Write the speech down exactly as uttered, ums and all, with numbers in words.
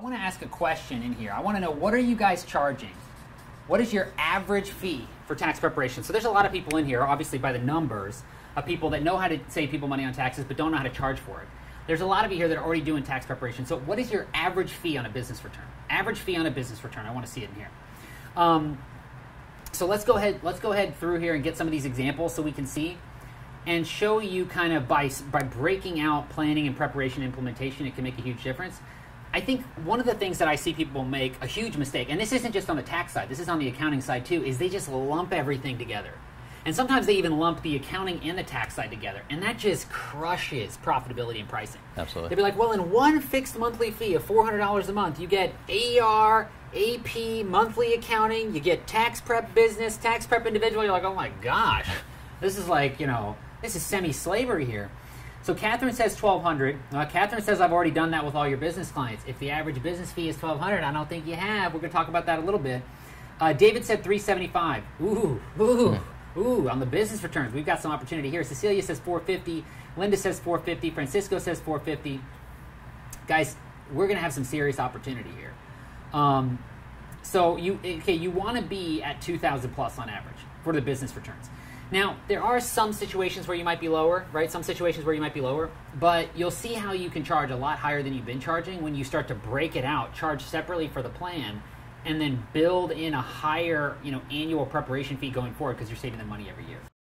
I want to ask a question in here. I want to know, what are you guys charging? What is your average fee for tax preparation? So there's a lot of people in here, obviously by the numbers, of people that know how to save people money on taxes but don't know how to charge for it. There's a lot of you here that are already doing tax preparation. So what is your average fee on a business return? Average fee on a business return. I want to see it in here. Um, so let's go ahead. Let's go ahead through here and get some of these examples so we can see and show you kind of by by breaking out planning and preparation implementation. It can make a huge difference. I think one of the things that I see people make a huge mistake, and this isn't just on the tax side, this is on the accounting side too, is they just lump everything together. And sometimes they even lump the accounting and the tax side together. And that just crushes profitability and pricing. Absolutely. They'd be like, well, in one fixed monthly fee of four hundred dollars a month, you get A R, A P, monthly accounting, you get tax prep business, tax prep individual. You're like, oh my gosh, this is like, you know, this is semi-slavery here. So Catherine says twelve hundred dollars. Uh, Catherine says, I've already done that with all your business clients. If the average business fee is twelve hundred dollars, I don't think you have. We're going to talk about that a little bit. Uh, David said three hundred seventy-five dollars. Ooh, ooh. Ooh, on the business returns, we've got some opportunity here. Cecilia says four hundred fifty dollars. Linda says four hundred fifty dollars. Francisco says four hundred fifty dollars. Guys, we're going to have some serious opportunity here. Um, so you okay? You want to be at two thousand plus on average for the business returns. Now, there are some situations where you might be lower, right? Some situations where you might be lower, but you'll see how you can charge a lot higher than you've been charging when you start to break it out, charge separately for the plan, and then build in a higher, you know, annual preparation fee going forward because you're saving them money every year.